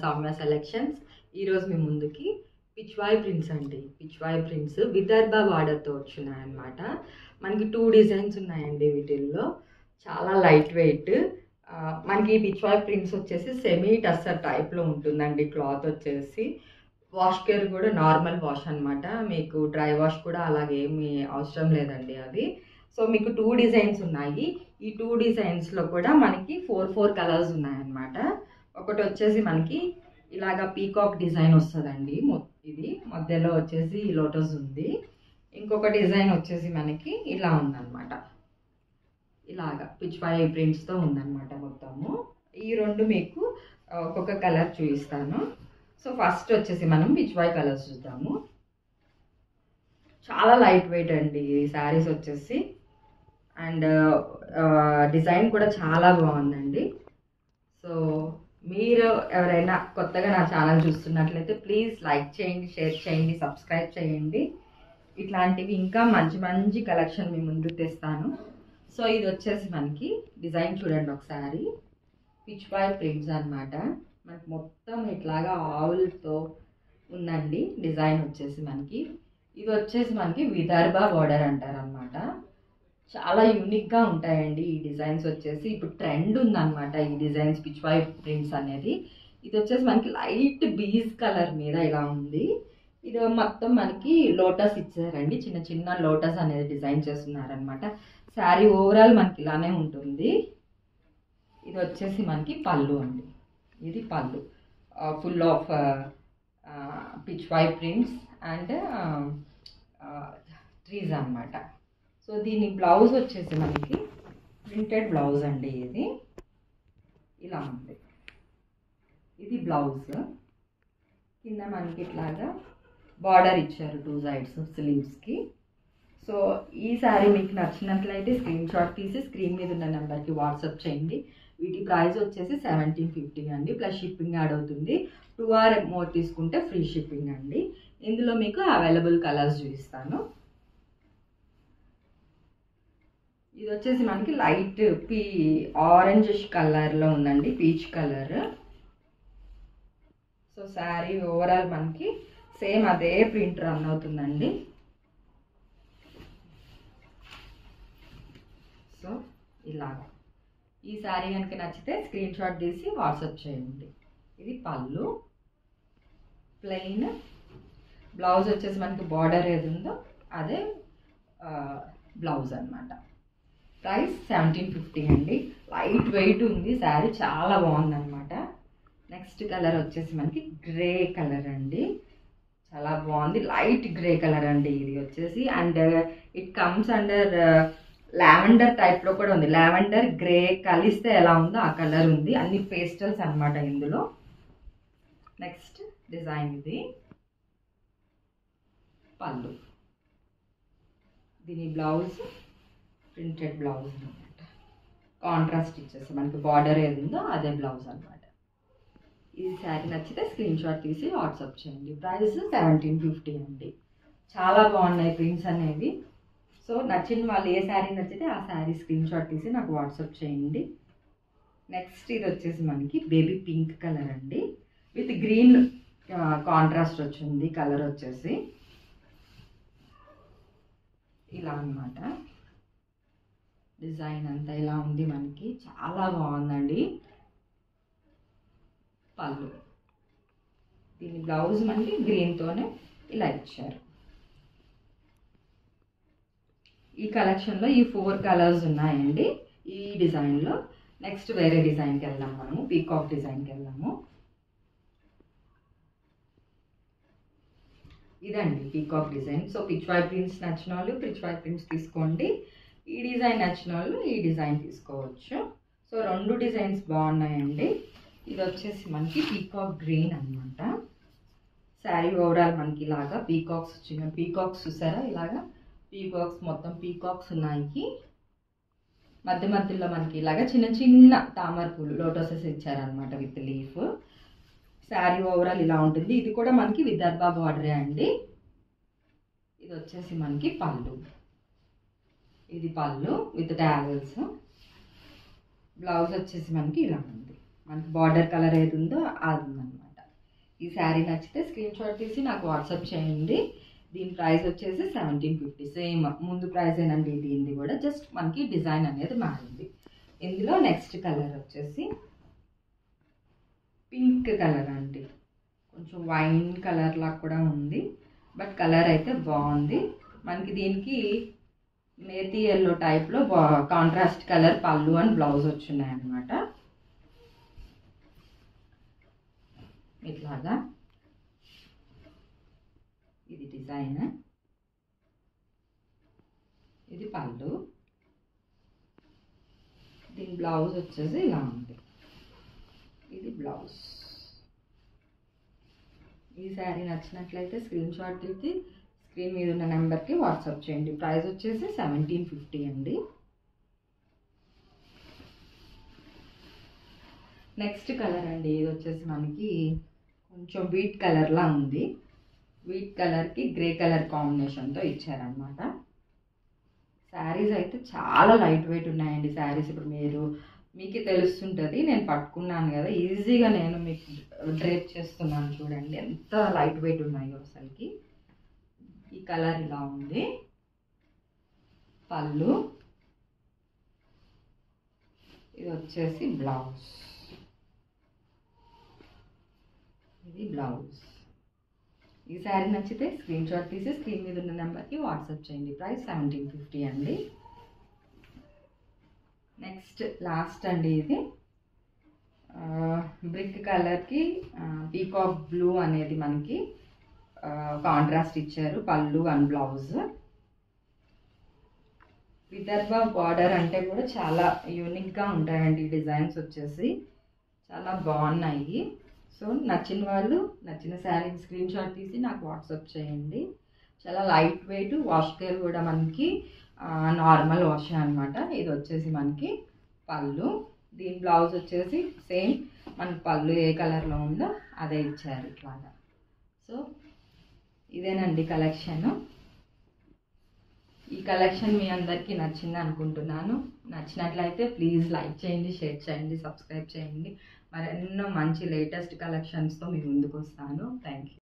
Sowmya Selections. ఈ రోజు మీ ముందుకి పిచ్వాయ్ ప్రింట్స్ అండి. పిచ్వాయ్ ప్రింట్స్ విదర్భ బార్డర్ తో వచ్చున్నాయి అన్నమాట. మనకి 2 డిజైన్స్ ఉన్నాయండి వీటిల్లో. చాలా లైట్ వెయిట్. మనకి పిచ్వాయ్ ప్రింట్స్ వచ్చేసి సెమీ టస్సర్ టైప్ లో ఉంటుందండి. క్లాత్ వచ్చేసి వాష్ కేర్ కూడా నార్మల్ వాష్ అన్నమాట. మీకు డ్రై వాష్ కూడా అలాగే ఏమీ అవసరం లేదండి అవి. సో మీకు 2 డిజైన్స్ ఉన్నాయి. ఈ 2 డిజైన్స్లో కూడా మనకి 4 కలర్స్ ఉన్నాయన్నమాట. ఒకటి వచ్చేసి మనకి ఇలాగా పీకాక్ డిజైన్ వస్తుందండి. ఇది మధ్యలో వచ్చేసి లోటస్ ఉంది. ఇంకొక డిజైన్ వచ్చేసి మనకి ఇలా ఉందన్నమాట. ఇలాగా పిచ్వాయ్ ప్రింట్స్తో ఉందన్నమాట మొత్తము. ఈ రెండు మీకు ఒక్కొక్క కలర్ చూపిస్తాను. సో ఫస్ట్ వచ్చేసి మనం పిచ్వాయ్ కలర్స్ చూద్దాము. చాలా లైట్ వెయిట్ అండి ఈ శారీస్ వచ్చేసి. అండ్ డిజైన్ కూడా చాలా బాగుందండి. సో మీరు ఎవరైనా కొత్తగా నా ఛానల్ చూస్తున్నట్లయితే ప్లీజ్ లైక్ చేయండి, షేర్ చేయండి, సబ్స్క్రైబ్ చేయండి. ఇట్లాంటివి ఇంకా మంచి మంచి కలెక్షన్ మీ ముందుకు తెస్తాను. సో ఇది వచ్చేసి మనకి డిజైన్ చూడండి ఒకసారి. పిచ్వాయ్ ప్రింట్స్ అన్నమాట. మనకి మొత్తం ఇట్లాగా ఆవులతో ఉందండి డిజైన్ వచ్చేసి మనకి. ఇది వచ్చేసి మనకి విదర్భ బోర్డర్ అంటారనమాట. చాలా యూనిక్గా ఉంటాయండి ఈ డిజైన్స్ వచ్చేసి. ఇప్పుడు ట్రెండ్ ఉందన్నమాట ఈ డిజైన్స్ పిచ్వాయ్ ప్రింట్స్ అనేది. ఇది వచ్చేసి మనకి లైట్ బీజ్ కలర్ మీద ఇలా ఉంది. ఇది మొత్తం మనకి లోటస్ ఇచ్చారండి. చిన్న చిన్న లోటస్ అనేది డిజైన్ చేస్తున్నారనమాట. శారీ ఓవరాల్ మనకి ఇలానే ఉంటుంది. ఇది వచ్చేసి మనకి పళ్ళు అండి. ఇది పళ్ళు full of Pichwai prints and trees అన్నమాట. సో దీని బ్లౌజ్ వచ్చేసి మనకి ప్రింటెడ్ బ్లౌజ్ అండి. ఇది ఇలా ఉంది. ఇది బ్లౌజ్. కింద మనకి ఇట్లాగా బార్డర్ ఇచ్చారు 2 సైడ్స్ స్లీవ్స్కి. సో ఈ శారీ మీకు నచ్చినట్లయితే స్క్రీన్ షాట్ తీసి స్క్రీన్ మీద ఉన్న నెంబర్కి వాట్సాప్ చేయండి. వీటి ప్రైస్ వచ్చేసి 1750 అండి. ప్లస్ షిప్పింగ్ యాడ్ అవుతుంది. 2 ఆర్ మోర్ తీసుకుంటే ఫ్రీ షిప్పింగ్ అండి. ఇందులో మీకు అవైలబుల్ కలర్స్ చూపిస్తాను. ఇది వచ్చేసి మనకి లైట్ ఆరెంజిష్ కలర్లో ఉందండి, peach colour. So sari overall మనకి సేమ్ అదే ప్రింట్ రన్ అవుతుందండి. సో ఇలాగా ఈ శారీ కనుక నచ్చితే స్క్రీన్ షాట్ తీసి వాట్సాప్ చేయండి. ఇది పళ్ళు. ప్లెయిన్ బ్లౌజ్ వచ్చేసి మనకి బార్డర్ ఏది ఉందో అదే బ్లౌజ్ అన్నమాట. ప్రైస్ 1750 అండి. లైట్ వెయిట్ ఉంది శారీ, చాలా బాగుందన్నమాట. నెక్స్ట్ కలర్ వచ్చేసి మనకి గ్రే కలర్ అండి. చాలా బాగుంది. లైట్ గ్రే కలర్ అండి ఇది వచ్చేసి. And it comes under lavender టైప్లో కూడా ఉంది. లావెండర్ గ్రే కలిస్తే ఎలా ఉందో ఆ కలర్ ఉంది. అన్ని పేస్టల్స్ అన్నమాట ఇందులో. నెక్స్ట్ డిజైన్ ఇది పళ్ళు. దీని బ్లౌజ్ ప్రింటెడ్ బ్లౌజ్ అనమాట. కాంట్రాస్ట్ ఇచ్చేసి మనకి బార్డర్ ఏది ఉందో అదే బ్లౌజ్ అనమాట. ఈ శారీ నచ్చితే స్క్రీన్ షాట్ తీసి వాట్సాప్ చేయండి. ప్రైస్ 1750 అండి. చాలా బాగున్నాయి ప్రింట్స్ అనేవి. సో నచ్చిన వాళ్ళు ఏ శారీ నచ్చితే ఆ శారీ స్క్రీన్ షాట్ తీసి నాకు వాట్సాప్ చేయండి. నెక్స్ట్ ఇది వచ్చేసి మనకి బేబీ పింక్ కలర్ అండి. విత్ గ్రీన్ కాంట్రాస్ట్ వచ్చింది కలర్ వచ్చేసి. ఇలా అన్నమాట. డిజైన్ అంతా ఇలా ఉంది మనకి. చాలా బాగుందండి. పళ్ళు. దీని బ్లౌజ్ మనకి గ్రీన్తోనే ఇలా ఇచ్చారు. ఈ కలెక్షన్లో ఈ 4 కలర్స్ ఉన్నాయండి ఈ డిజైన్లో. నెక్స్ట్ వేరే డిజైన్కి వెళ్దాం మనము. పీకాక్ డిజైన్కి వెళ్దాము. ఇదండి peacock design. So Pichwai prints నచ్చిన వాళ్ళు పిచ్వాయ్ ప్రింట్స్ తీసుకోండి. ఈ డిజైన్ నచ్చిన వాళ్ళు ఈ డిజైన్ తీసుకోవచ్చు. సో 2 డిజైన్స్ బాగున్నాయండి. ఇది వచ్చేసి మనకి పీకాక్ గ్రీన్ అనమాట. శారీ ఓవరాల్ మనకి ఇలాగా పీకాక్స్ వచ్చిన పీకాక్స్ చూసారా, ఇలాగా పీకాక్స్ మొత్తం పీకాక్స్ ఉన్నాయి. మధ్య మధ్యలో మనకి ఇలాగా చిన్న చిన్న తామర పూలు లోటసెస్ ఇచ్చారనమాట విత్ లీఫ్. శారీ ఓవరాల్ ఇలా ఉంటుంది. ఇది కూడా మనకి విదర్భ బార్డరే అండి. ఇది వచ్చేసి మనకి పళ్ళు. ఇది పళ్ళు విత్ టాజల్స్. బ్లౌజ్ వచ్చేసి మనకి ఇలా ఉంది. మనకి బార్డర్ కలర్ ఏది ఉందో అది ఉందన్నమాట. ఈ శారీ నచ్చితే స్క్రీన్ షాట్ తీసి నాకు వాట్సాప్ చేయండి. దీని ప్రైస్ వచ్చేసి 1750. సేమ్ ముందు ప్రైజేనండి దీనిది కూడా, జస్ట్ మనకి డిజైన్ అనేది మారింది. ఇందులో నెక్స్ట్ కలర్ వచ్చేసి పింక్ కలర్ అండి. కొంచెం వైన్ కలర్ లాగా కూడా ఉంది, బట్ కలర్ అయితే బాగుంది. మనకి దీనికి నేతి ఎల్లో టైప్లో కాంట్రాస్ట్ కలర్ పళ్ళు అండ్ బ్లౌజ్ వచ్చినాయి అన్నమాట. ఇట్లాగా ఇది డిజైన్, ఇది పళ్ళు, దీని బ్లౌజ్ వచ్చేసి ఇలా ఉంది. ఇది బ్లౌజ్. ఈ శారీ నచ్చినట్లయితే స్క్రీన్ షాట్ తీసి స్క్రీన్ మీద ఉన్న నెంబర్కి వాట్సాప్ చేయండి. ప్రైస్ వచ్చేసి 1750 అండి. నెక్స్ట్ కలర్ అండి, ఇది వచ్చేసి మనకి కొంచెం వీట్ కలర్లా ఉంది. వీట్ కలర్కి గ్రే కలర్ కాంబినేషన్తో ఇచ్చారనమాట. శారీస్ అయితే చాలా లైట్ వెయిట్ ఉన్నాయండి. శారీస్ ఇప్పుడు మీకే తెలుస్తుంటుంది, నేను పట్టుకున్నాను కదా, ఈజీగా నేను మీకు డ్రేప్ చేస్తున్నాను. చూడండి ఎంత లైట్ వెయిట్ ఉన్నాయో అసలుకి. ఈ కలర్ ఇలా ఉంది. పళ్ళు, ఇది వచ్చేసి బ్లౌజ్. ఇది బ్లౌజ్. ఈ శారీ నచ్చితే స్క్రీన్ షాట్ తీసి స్క్రీన్ మీద ఉన్న నెంబర్కి వాట్సాప్ చేయండి. ప్రైస్ 1750 అండి. నెక్స్ట్ లాస్ట్ అండి, ఇది బ్రిక్ కలర్కి పీకాక్ బ్లూ అనేది మనకి కాంట్రాస్ట్ ఇచ్చారు. పళ్ళు అండ్ బ్లౌజ్. విదర్భ బార్డర్ అంటే కూడా చాలా యూనిక్గా ఉంటాయండి డిజైన్స్ వచ్చేసి, చాలా బాగున్నాయి. సో నచ్చిన వాళ్ళు నచ్చిన శారీ స్క్రీన్ షాట్ తీసి నాకు వాట్సాప్ చేయండి. చాలా లైట్ వెయిట్, వాష్ కేర్ కూడా మనకి నార్మల్ వాష్ అనమాట. ఇది వచ్చేసి మనకి పళ్ళు, దీని బ్లౌజ్ వచ్చేసి సేమ్ మనకి పళ్ళు ఏ కలర్లో ఉందో అదే ఇచ్చారు ఇట్లాగా. సో ఇదేనండి కలెక్షన్. ఈ కలెక్షన్ మీ అందరికీ నచ్చింది అనుకుంటున్నాను. నచ్చినట్లయితే ప్లీజ్ లైక్ చేయండి, షేర్ చేయండి, సబ్స్క్రైబ్ చేయండి. మరెన్నో మంచి లేటెస్ట్ కలెక్షన్స్తో మీ ముందుకు వస్తాను. Thank you.